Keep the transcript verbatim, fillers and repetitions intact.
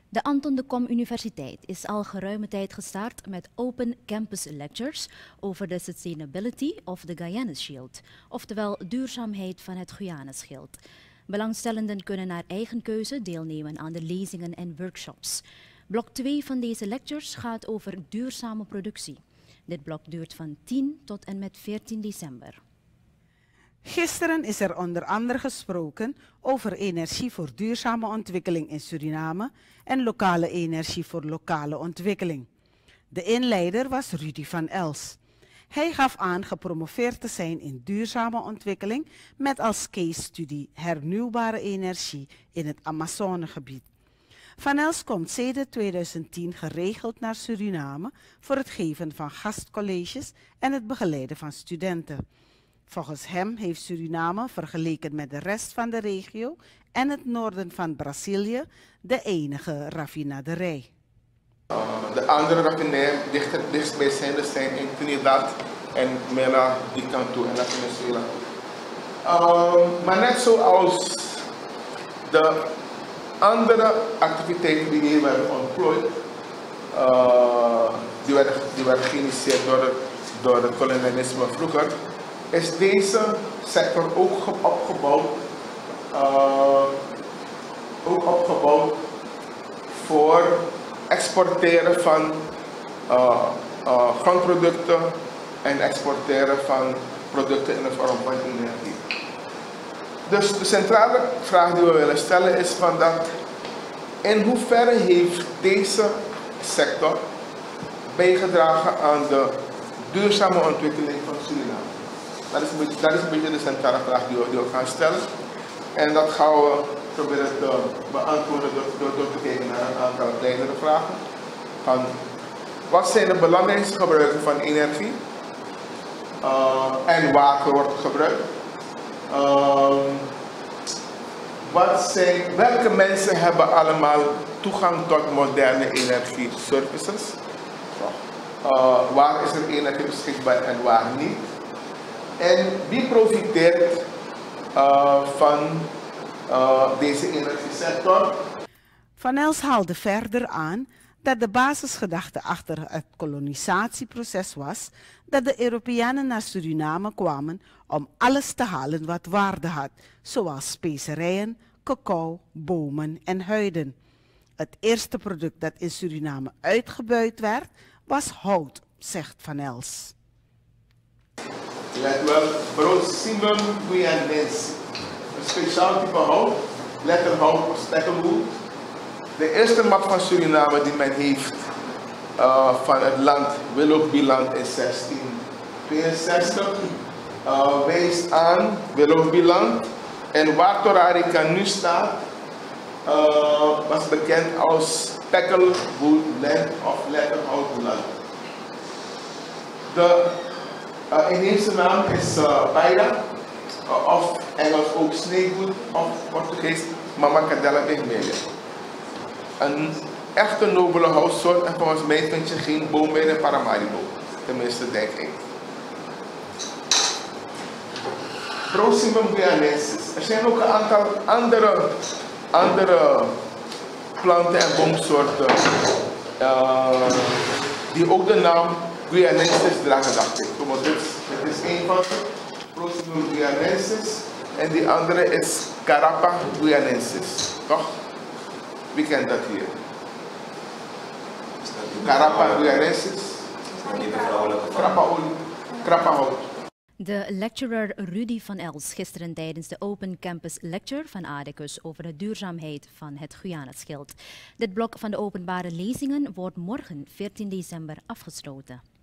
De Anton de Kom Universiteit is al geruime tijd gestart met Open Campus Lectures over de sustainability of the Guyana Shield, oftewel duurzaamheid van het Guyana Schild. Belangstellenden kunnen naar eigen keuze deelnemen aan de lezingen en workshops. Blok twee van deze lectures gaat over duurzame productie. Dit blok duurt van tien tot en met veertien december. Gisteren is er onder andere gesproken over energie voor duurzame ontwikkeling in Suriname en lokale energie voor lokale ontwikkeling. De inleider was Rudy van Els. Hij gaf aan gepromoveerd te zijn in duurzame ontwikkeling met als case studie hernieuwbare energie in het Amazonegebied. Van Els komt sedert tweeduizend tien geregeld naar Suriname voor het geven van gastcolleges en het begeleiden van studenten. Volgens hem heeft Suriname, vergeleken met de rest van de regio en het noorden van Brazilië, de enige raffinaderij. Uh, de andere raffinaderij dichter, dichtstbijzijnde zijn in Trinidad en Mena, die kant toe, en naar Venezuela. Uh, maar net zoals de andere activiteiten die hier werden ontplooid, uh, die, werden, die werden geïnitieerd door, door het kolonialisme vroeger, is deze sector ook opgebouwd, uh, ook opgebouwd voor exporteren van uh, uh, grondproducten en exporteren van producten in de vorm van energie. Dus de centrale vraag die we willen stellen is van dat, in hoeverre heeft deze sector bijgedragen aan de duurzame ontwikkeling van Suriname? Dat is, een beetje, dat is een beetje de centrale vraag die we, die we gaan stellen. En dat gaan we proberen te beantwoorden door, door, door te kijken naar een aantal kleinere vragen. Van, wat zijn de belangrijkste gebruiken van energie? Uh, en waar wordt het gebruikt? Uh, wat zijn, welke mensen hebben allemaal toegang tot moderne energieservices? Uh, waar is er energie beschikbaar en waar niet? En wie profiteert uh, van uh, deze energiesector? Van Els haalde verder aan dat de basisgedachte achter het kolonisatieproces was dat de Europeanen naar Suriname kwamen om alles te halen wat waarde had, zoals specerijen, cacao, bomen en huiden. Het eerste product dat in Suriname uitgebuit werd was hout, zegt Van Els. Let wel, Brosimum guyanensis. Een speciaal type hout, letterhout of stekkelwood. De eerste map van Suriname die men heeft uh, van het land Willoughbyland in zestien tweeënzestig uh, wijst aan Willoughbyland. En waar Torarica nu staat, uh, was bekend als Speckelwoodland of letterhoutland. De Uh, inheemse naam is uh, Paida, uh, of Engels ook sneeuwwood, of Portugees Mamacadella vermelha. Een echte nobele houtsoort en volgens mij vind je geen boom meer in Paramaribo, tenminste denk ik. Brosimum guyanensis. Er zijn ook een aantal andere, andere planten en boomsoorten uh, die ook de naam Guyanensis dragen, dacht ik. Dit, dit is één van ze, Brosimum guyanensis, en die andere is Carapa guyanensis. Toch? Wie kent dat hier? Carapa guyanensis. Krappa hout. De lecturer Rudy van Els gisteren tijdens de Open Campus Lecture van Adicus over de duurzaamheid van het Guyana Schild. Dit blok van de openbare lezingen wordt morgen veertien december afgesloten.